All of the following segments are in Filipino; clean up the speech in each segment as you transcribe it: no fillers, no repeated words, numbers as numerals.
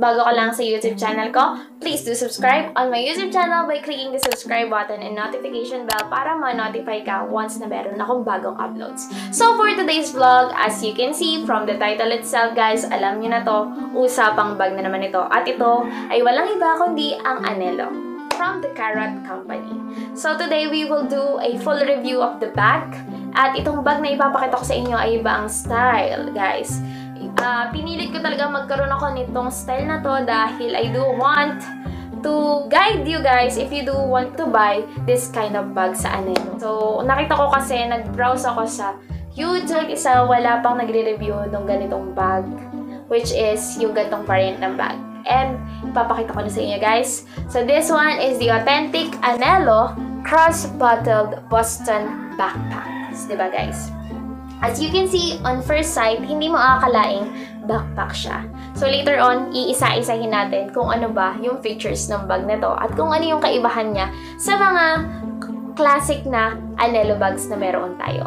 bago ka lang sa YouTube channel ko, please do subscribe on my YouTube channel by clicking the subscribe button and notification bell para ma-notify ka once na meron akong bagong uploads. So for today's vlog, as you can see from the title itself guys, alam nyo na to, usapang bag na naman ito. At ito ay walang iba kundi ang Anelo from the Carrot Company. So today we will do a full review of the bag. At itong bag na ipapakita ko sa inyo ay iba ang style guys. Pinilit ko talaga magkaroon ako nitong style na to dahil I do want to guide you guys if you do want to buy this kind of bag sa Anelo. So, nakita ko kasi, nag-browse ako sa YouTube, wala pang nagre-review ng ganitong bag, which is yung ganitong variant ng bag. And, ipapakita ko na sa inyo guys. So, this one is the authentic Anelo cross-bottled Boston backpacks. Diba guys? As you can see, on first sight, hindi mo akalaing backpack siya. So later on, iisa-isahin natin kung ano ba yung features ng bag na to at kung ano yung kaibahan niya sa mga classic na Anelo bags na meron tayo.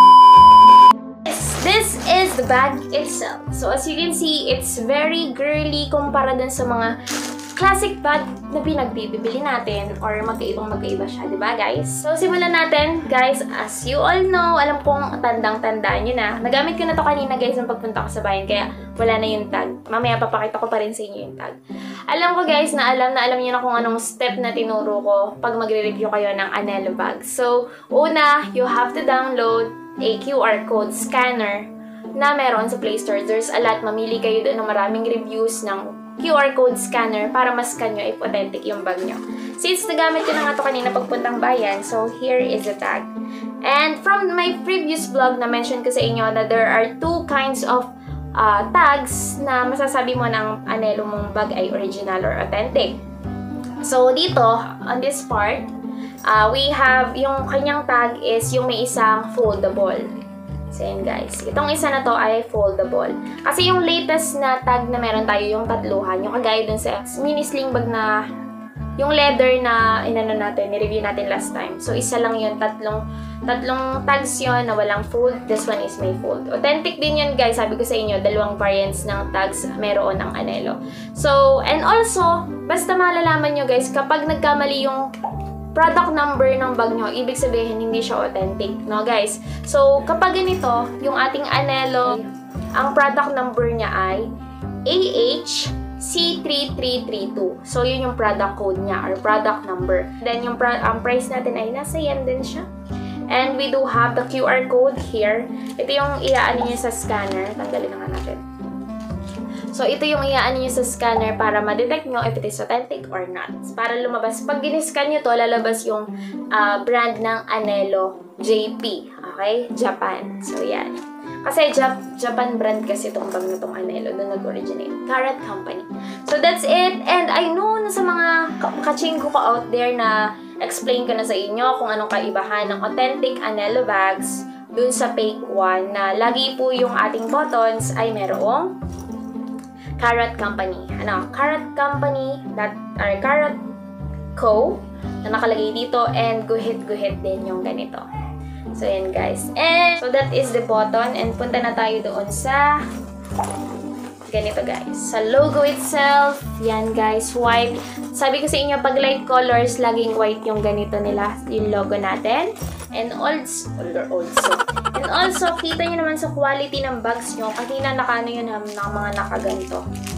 This is the bag itself. So as you can see, it's very girly kumpara dun sa mga classic bag na pinagbibili natin or magkaiba siya, di ba guys? So, simulan natin, guys. As you all know, alam kong tandang-tandaan nyo na. Nagamit ko na to kanina, guys, nung pagpunta ko sa bayan, kaya wala na yung tag. Mamaya papakita ko pa rin sa inyo yung tag. Alam ko, guys, na alam nyo na kung anong step na tinuro ko pag magre-review kayo ng Anelo bag. So, una, you have to download a QR code scanner na meron sa Play Store. There's a lot. Mamili kayo doon ng maraming reviews ng QR code scanner para ma-scan nyo if authentic yung bag nyo. Since nagamit ko na nga ito kanina pagpuntang bayan, so here is the tag. And from my previous vlog na mention ko sa inyo na there are two kinds of tags na masasabi mo ng Anelo mong bag ay original or authentic. So dito, on this part, we have yung kanyang tag is yung may isang foldable. So yun guys, itong isa na to ay foldable. Kasi yung latest na tag na meron tayo, yung tatluhan, yung kagaya dun sa mini sling bag na, yung leather na inano natin, ni-review natin last time. So isa lang yun, tatlong tags yun na walang fold. This one is may fold. Authentic din yun guys, sabi ko sa inyo, dalawang variants ng tags meron ng Anelo. So, and also, basta malalaman nyo guys, kapag nagkamali yung product number ng bag nyo, ibig sabihin hindi siya authentic, no guys? So, kapag ganito, yung ating Anelo, ang product number niya ay AHC3332. So, yun yung product code niya or product number. Then, yung price natin ay nasa yan din siya. And we do have the QR code here. Ito yung iaano niya sa scanner. Tanggalin na nga natin. So, ito yung iaano nyo sa scanner para ma-detect nyo if it is authentic or not. Para lumabas. Pag giniscan nyo to, lalabas yung brand ng Anelo JP. Okay? Japan. So, yan. Kasi Japan brand kasi itong bag na itong Anelo. Doon nag-originate. Carrot Company. So, that's it. And I know na sa mga kachingko ko out there na explain ko na sa inyo kung anong kaibahan ng authentic Anelo bags dun sa fake one na lagi po yung ating buttons ay merong Carrot Company. Carrot Company, Carrot Co. na nakalagay dito and guhit-guhit din yung ganito. So, yan guys. And, so that is the button and punta na tayo doon sa ganito guys. Sa logo itself, yan guys, white. Sabi ko sa inyo, pag light colors, laging white yung ganito nila, yung logo natin. And also, kita nyo naman sa quality ng bags nyo, kanina nakano yun ng mga nakaganto.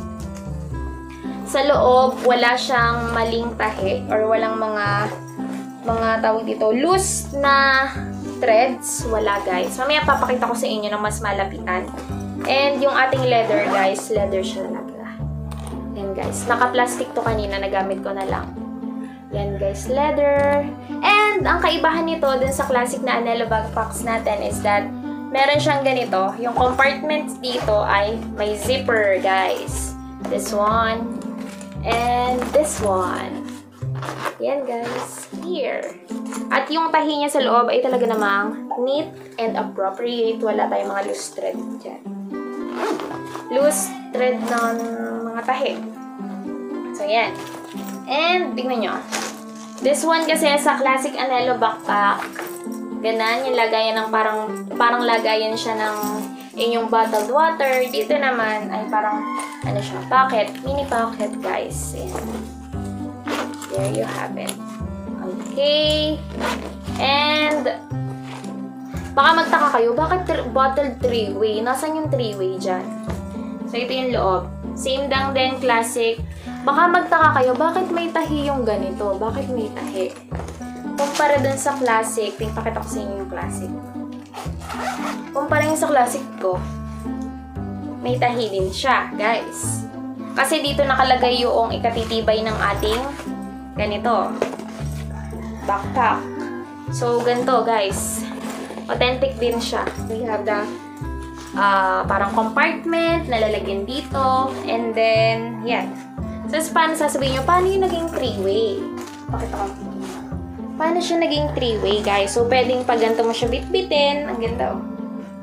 Sa loob, wala siyang maling tahi or walang mga tawag dito, loose na threads. Wala guys. Mamaya papakita ko sa inyo ng mas malapitan. And yung ating leather guys, leather siya talaga. Yan guys, naka-plastic to kanina, nagamit ko na lang. Yan guys, leather. And ang kaibahan nito dun sa classic na Anelo backpacks natin is that meron siyang ganito. Yung compartments dito ay may zipper guys. This one. And this one. Yan guys. Here. At yung tahi niya sa loob ay talaga namang neat and appropriate. Wala tayong mga loose thread dyan. Loose thread ng mga tahi. So yan. And tingnan nyo. This one kasi sa classic Anelo backpack, ganan yung lagayan ng parang lagayan siya ng inyong bottled water. Dito naman ay parang ano siya, pocket, mini pocket guys. Ayan. There you have it. Okay. And, baka magtaka kayo, bakit bottled 3-way? Nasaan yung 3-way dyan? So, ito yung loob. Same lang din, classic. Baka magtaka kayo, bakit may tahi yung ganito? Bakit may tahi? Kumpara dun sa classic, pakita ko sa inyo yung classic. Kumpara yung sa classic ko, may tahi din siya, guys. Kasi dito nakalagay yung ikatitibay ng ating ganito, backpack. So, ganito, guys. Authentic din siya. We have the parang compartment na lalagyan dito. And then, yan. So, paano sasabihin nyo, paano yung naging 3-way? Pakita ko. Paano siya naging 3-way, guys? So, pwedeng pag ganito mo siya bitbitin. Ang ganda, oh.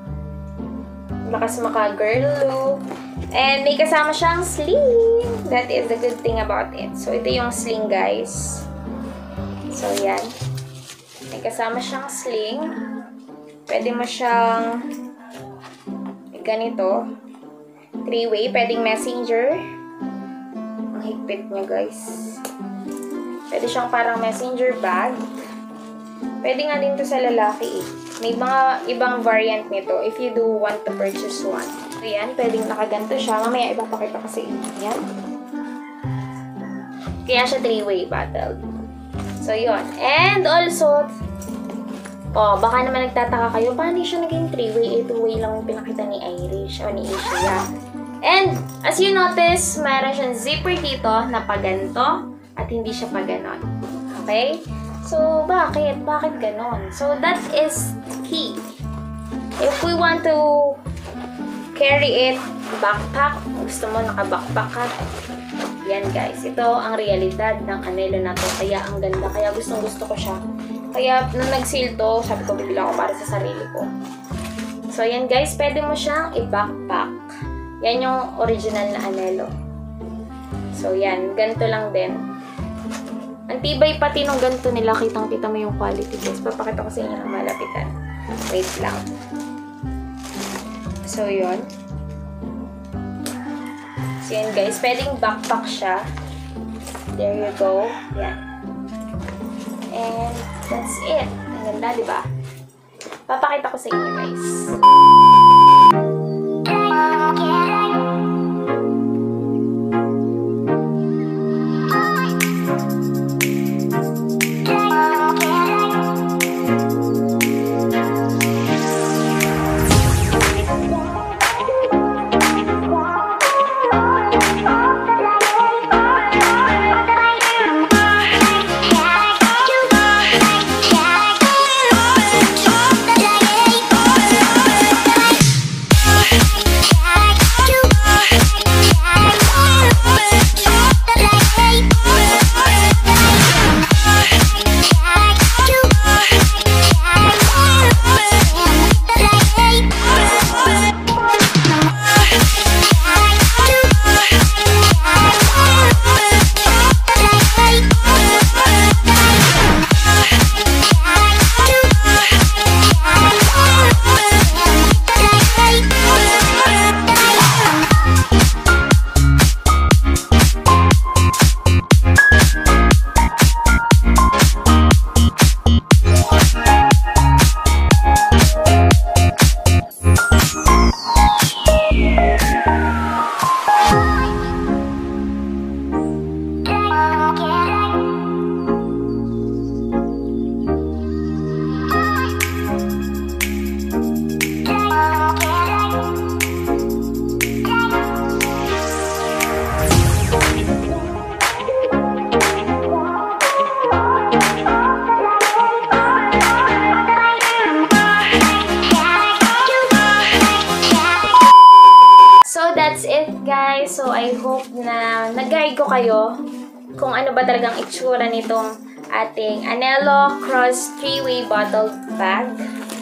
Lakas maka-girl look. And may kasama siyang sling. That is the good thing about it. So, ito yung sling, guys. So, yan. May kasama siyang sling. Pwede mo siyang ganito. 3-way. Pwedeng messenger. Ang higpit niya, guys. Pwede siyang parang messenger bag. Pwede nga din to sa lalaki eh. May mga ibang variant nito if you do want to purchase one. So, yan. Pwedeng nakaganto siya. Mamaya ipapakita ko sa inyo. Yan. Kaya siya 3-way bottled. So, yun. And also, baka naman nagtataka kayo, paano siya naging 3-way? 2-way lang yung pinakita ni Irish o ni Asia. And, as you notice, mayroon siyang zipper dito na paganto at hindi siya paganon. Okay? So, bakit? Bakit ganon? So, that is key. If we want to carry it, backpack, gusto mo naka-backpack ka, yan guys. Ito ang realidad ng anelo na to. Kaya ang ganda. Kaya gustong-gusto ko siya. Kaya nung nag-sale to, sabi ko bibila ko para sa sarili ko. So, yan guys. Pwede mo siyang i-backpack. Yan yung original na anelo. So, yan. Ganito lang din. Ang tibay pati nung ganito nila. Kitang-kita mo yung quality guys. Papakita ko sa inyo ng malapitan. Wait lang. So, yun. So, yan guys. Pwedeng backpack siya. There you go. Yan. And that's it. Ang ganda, diba? Papakita ko sa inyo guys. That's it guys. So I hope na nag-guide ko kayo kung ano ba talagang itsura nitong ating Anello Cross 3-way bottle bag.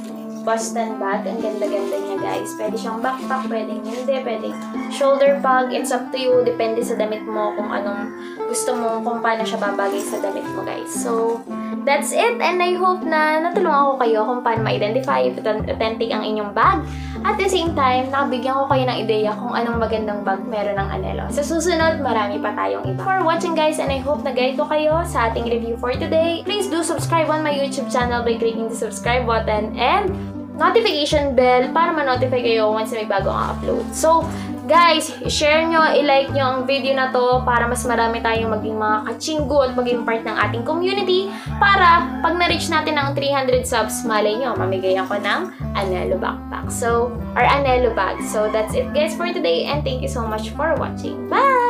Boston bag. Ang ganda-ganda niya guys. Pwede siyang backpack, pwedeng hindi, pwedeng shoulder bag. It's up to you. Depende sa damit mo kung anong gusto mo, kung paano siya babagay sa damit mo guys. So, that's it. And I hope na natulungan ko kayo kung paano ma-identify if authentic ang inyong bag. At the same time, nakabigyan ko kayo ng ideya kung anong magandang bag meron ng Anelo. Sa susunod, marami pa tayong iba. For watching guys, and I hope na guide ko kayo sa ating review for today. Please do subscribe on my YouTube channel by clicking the subscribe button and notification bell para ma-notify kayo once may bago ang upload. So, guys, i-share nyo, i-like nyo ang video na to para mas marami tayong maging mga kachinggo at maging part ng ating community para pag na-reach natin ang 300 subs, malay nyo, mamigay ako ng Anelo backpack. So, or Anelo bag. So, that's it guys for today and thank you so much for watching. Bye!